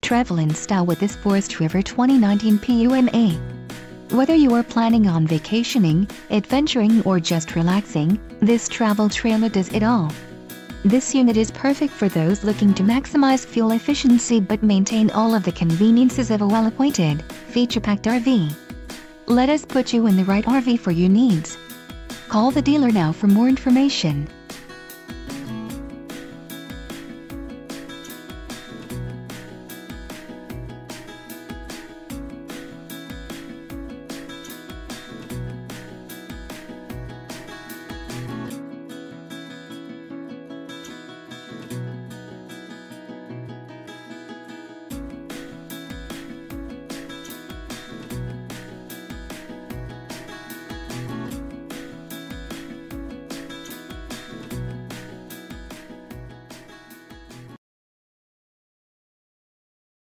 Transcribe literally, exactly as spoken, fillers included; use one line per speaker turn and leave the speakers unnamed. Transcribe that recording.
Travel in style with this Forest River twenty nineteen PUMA. Whether you are planning on vacationing, adventuring or just relaxing, this travel trailer does it all. This unit is perfect for those looking to maximize fuel efficiency but maintain all of the conveniences of a well-appointed, feature-packed R V. Let us put you in the right R V for your needs. Call the dealer now for more information.